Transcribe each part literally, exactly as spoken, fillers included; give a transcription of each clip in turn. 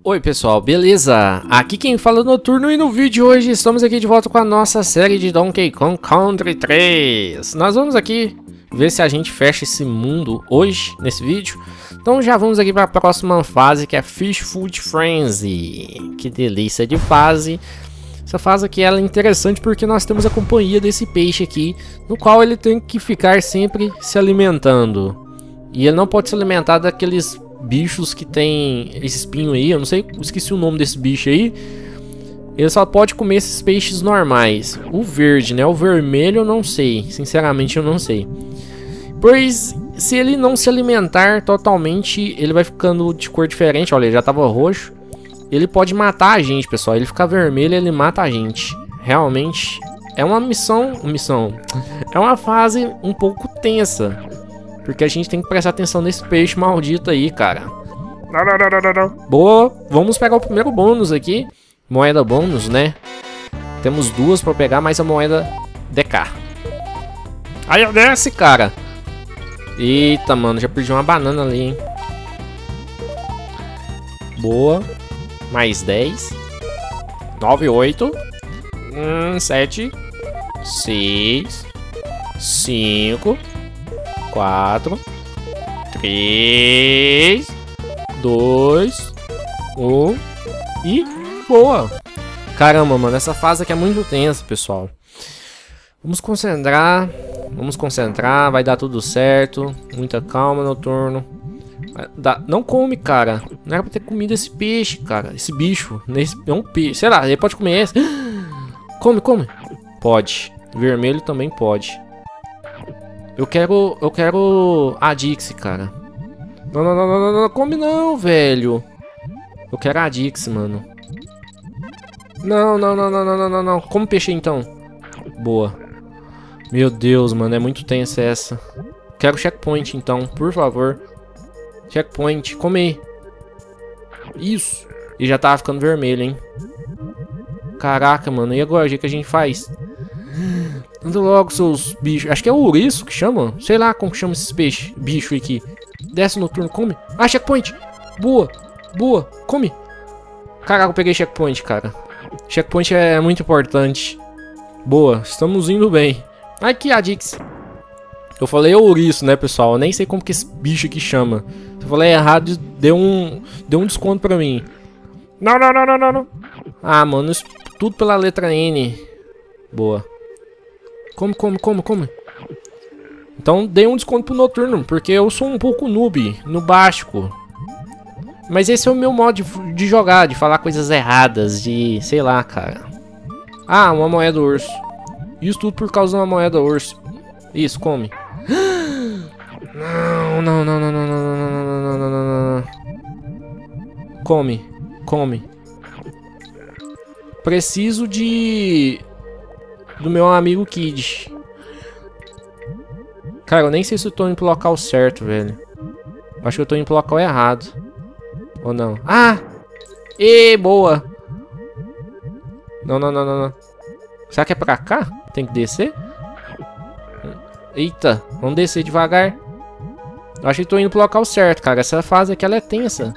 Oi pessoal, beleza? Aqui quem fala é o Noturno e no vídeo de hoje estamos aqui de volta com a nossa série de Donkey Kong Country três. Nós vamos aqui ver se a gente fecha esse mundo hoje, nesse vídeo. Então já vamos aqui para a próxima fase, que é Fish Food Frenzy. Que delícia de fase. Essa fase aqui ela é interessante porque nós temos a companhia desse peixe aqui, no qual ele tem que ficar sempre se alimentando. E ele não pode se alimentar daqueles bichos que tem esse espinho aí, eu não sei, esqueci o nome desse bicho aí. Ele só pode comer esses peixes normais. O verde, né? O vermelho eu não sei, sinceramente eu não sei. Pois se ele não se alimentar totalmente, ele vai ficando de cor diferente. Olha, ele já tava roxo. Ele pode matar a gente, pessoal. Ele fica vermelho, ele mata a gente. Realmente é uma missão, missão. É uma fase um pouco tensa. Porque a gente tem que prestar atenção nesse peixe maldito aí, cara. Não, não, não, não, não. Boa, vamos pegar o primeiro bônus aqui. Moeda bônus, né? Temos duas pra pegar, mais a moeda D K. Aí, desce, cara. Eita, mano, já perdi uma banana ali, hein? Boa. Mais dez. nove, oito. Hum, sete. seis. cinco. quatro, três, dois, um e boa! Caramba, mano, essa fase aqui é muito tensa, pessoal. Vamos concentrar, vamos concentrar, vai dar tudo certo. Muita calma, Noturno. Dá, não come, cara. Não era pra ter comido esse peixe, cara. Esse bicho, esse, é um peixe. Sei lá, ele pode comer esse. Come, come. Pode. Vermelho também pode. Eu quero, eu quero a Dixie, cara. Não, não, não, não, não, não, come não, velho. Eu quero a Dixie, mano. Não, não, não, não, não, não, não, não. Come peixe então. Boa. Meu Deus, mano, é muito tensa essa. Quero checkpoint então, por favor. Checkpoint, come. Isso. E já tava ficando vermelho, hein. Caraca, mano, e agora, o que a gente faz? Anda logo, seus bichos. Acho que é o ouriço que chama. Sei lá como que chama esses peixes. Bicho aqui. Desce, Noturno, come. Ah, checkpoint. Boa, boa, come. Caraca, eu peguei checkpoint, cara. Checkpoint é muito importante. Boa, estamos indo bem. Aqui a Dix. Eu falei ouriço, né, pessoal? Eu nem sei como que esse bicho aqui chama. Se eu falei errado, deu um, deu um desconto pra mim. Não, não, não, não, não, não. Ah, mano, isso tudo pela letra N. Boa. Come, come, come, come. Então dei um desconto pro Noturno, porque eu sou um pouco noob, no básico. Mas esse é o meu modo de, de jogar, de falar coisas erradas, de... sei lá, cara. Ah, uma moeda urso. Isso tudo por causa de uma moeda urso. Isso, come. Não, não, não, não, não, não, não, não, não, não, não, não. Come, come. Preciso de... do meu amigo Kid. Cara, eu nem sei se eu tô indo pro local certo, velho. Acho que eu tô indo pro local errado. Ou não? Ah! E boa! Não, não, não, não, não. Será que é pra cá? Tem que descer? Eita, vamos descer devagar. Eu acho que tô indo pro local certo, cara. Essa fase aqui ela é tensa.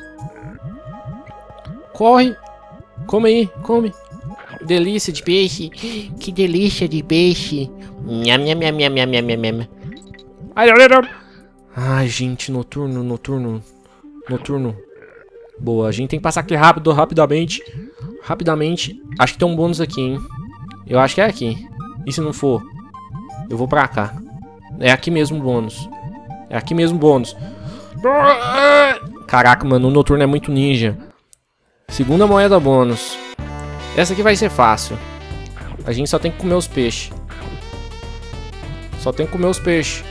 Corre! Come aí, come! Delícia de peixe. Que delícia de peixe. Nham, nham, nham, nham, nham, nham, nham. Ai, ai, ai. Ai, gente, Noturno, Noturno. Noturno. Boa, a gente tem que passar aqui rápido, rapidamente. Rapidamente. Acho que tem um bônus aqui, hein. Eu acho que é aqui. E se não for? Eu vou pra cá. É aqui mesmo o bônus. É aqui mesmo o bônus. Caraca, mano, o Noturno é muito ninja. Segunda moeda bônus. Essa aqui vai ser fácil. A gente só tem que comer os peixes. Só tem que comer os peixes.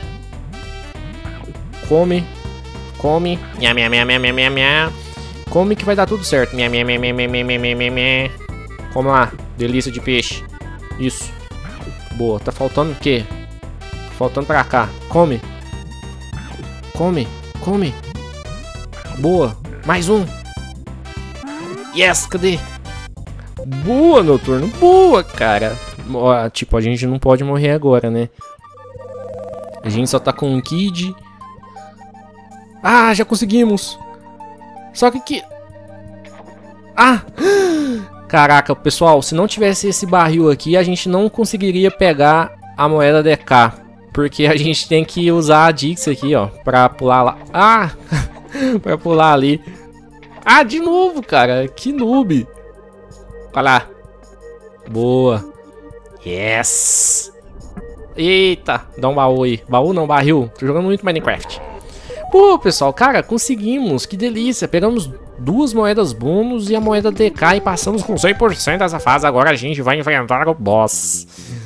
Come. Come. Nham, nham, nham, nham, nham, nham. Come que vai dar tudo certo. Nham, nham, nham, nham, nham, nham, nham, nham. Come lá. Delícia de peixe. Isso. Boa. Tá faltando o quê? Tá faltando pra cá. Come. Come. Come. Boa. Mais um. Yes, cadê? Boa, Noturno. Boa, cara. Tipo, a gente não pode morrer agora, né? A gente só tá com um Kid. Ah, já conseguimos. Só que que... Ah! Caraca, pessoal, se não tivesse esse barril aqui, a gente não conseguiria pegar a moeda D K. Porque a gente tem que usar a Dix aqui, ó, pra pular lá. Ah! Pra pular ali. Ah, de novo, cara. Que noob. Olha lá. Boa. Yes. Eita, dá um baú aí. Baú não, barril. Tô jogando muito Minecraft. Pô, pessoal, cara, conseguimos. Que delícia. Pegamos duas moedas bônus e a moeda D K e passamos com cem por cento dessa fase. Agora a gente vai enfrentar o boss.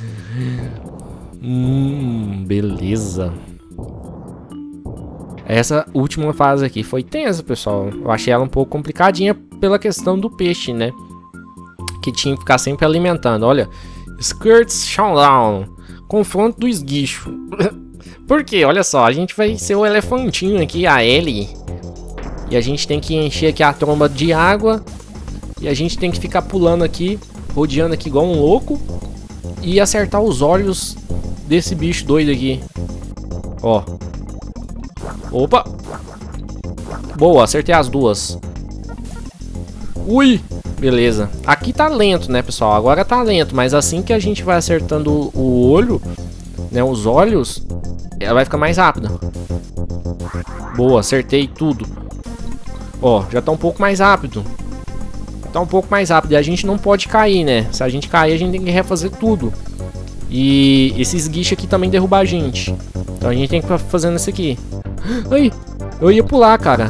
Hum, beleza. Essa última fase aqui foi tensa, pessoal. Eu achei ela um pouco complicadinha pela questão do peixe, né? Que tinha que ficar sempre alimentando. Olha, Skirts Showdown. Confronto do esguicho. Por quê? Olha só, a gente vai ser o elefantinho aqui, a Ellie. E a gente tem que encher aqui a tromba de água. E a gente tem que ficar pulando aqui, rodeando aqui igual um louco. E acertar os olhos desse bicho doido aqui. Ó. Opa! Boa, acertei as duas. Ui! Beleza. Aqui tá lento, né, pessoal? Agora tá lento, mas assim que a gente vai acertando o olho, né, os olhos, ela vai ficar mais rápida. Boa, acertei tudo. Ó, já tá um pouco mais rápido. Tá um pouco mais rápido. E a gente não pode cair, né? Se a gente cair, a gente tem que refazer tudo. E esse esguicho aqui também derruba a gente. Então a gente tem que ficar fazendo isso aqui. Ai, eu ia pular, cara.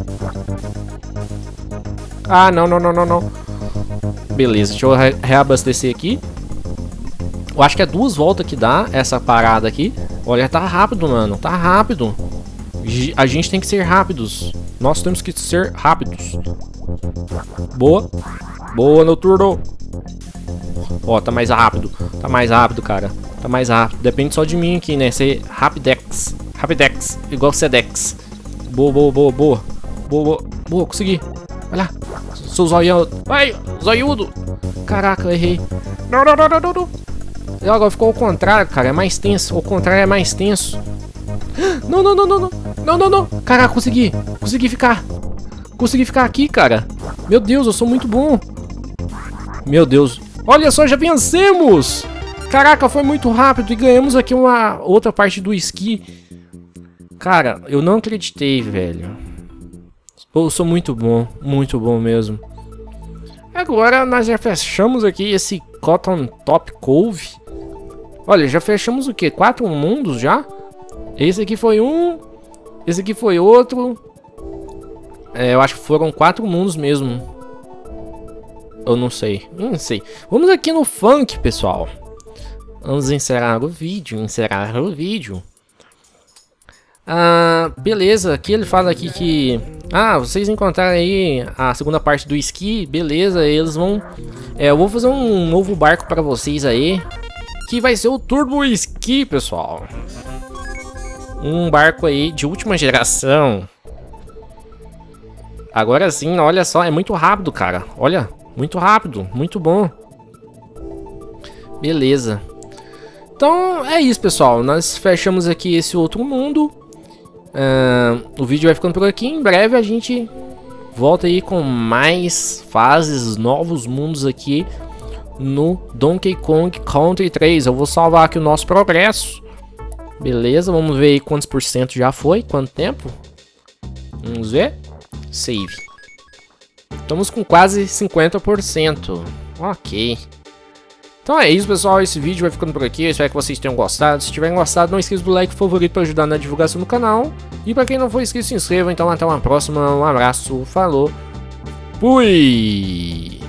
Ah, não, não, não, não, não. Beleza, deixa eu re reabastecer aqui. Eu acho que é duas voltas que dá essa parada aqui. Olha, tá rápido, mano. Tá rápido. A gente tem que ser rápidos. Nós temos que ser rápidos. Boa. Boa, Noturno. Ó, tá mais rápido. Tá mais rápido, cara. Tá mais rápido. Depende só de mim aqui, né? Ser Rapidex. Rapidex. Igual Sedex. Boa, boa, boa, boa. Boa, boa. Boa, consegui. Olha lá. Sou zoiudo. Ai, zoiudo. Caraca, eu errei. Não, não, não, não, não, não. E agora ficou ao contrário, cara. É mais tenso. O contrário é mais tenso. Não, não, não, não, não. Não, não, não. Caraca, consegui. Consegui ficar. Consegui ficar aqui, cara. Meu Deus, eu sou muito bom. Meu Deus. Olha só, já vencemos. Caraca, foi muito rápido. E ganhamos aqui uma outra parte do esqui. Cara, eu não acreditei, velho. Eu sou muito bom. Muito bom mesmo. Agora nós já fechamos aqui esse Cotton Top Cove. Olha, já fechamos o quê? Quatro mundos já? Esse aqui foi um. Esse aqui foi outro. É, eu acho que foram quatro mundos mesmo. Eu não sei. Não sei. Vamos aqui no funk, pessoal. Vamos encerrar o vídeo. Encerrar o vídeo. Ah, beleza. Aqui ele fala aqui que... Ah, vocês encontraram aí a segunda parte do esqui. Beleza, eles vão... É, eu vou fazer um novo barco pra vocês aí. Que vai ser o Turbo Esqui, pessoal. Um barco aí de última geração. Agora sim, olha só. É muito rápido, cara. Olha, muito rápido. Muito bom. Beleza. Então é isso, pessoal. Nós fechamos aqui esse outro mundo. Uh, o vídeo vai ficando por aqui. Em breve a gente volta aí com mais fases, novos mundos aqui no Donkey Kong Country três. Eu vou salvar aqui o nosso progresso. Beleza, vamos ver aí quantos por cento já foi, quanto tempo. Vamos ver. Save. Estamos com quase cinquenta por cento. Ok. Então é isso, pessoal. Esse vídeo vai ficando por aqui. Eu espero que vocês tenham gostado. Se tiverem gostado, não esqueça do like favorito para ajudar na divulgação do canal. E para quem não for inscrito, se inscreva. Então até uma próxima. Um abraço. Falou. Fui!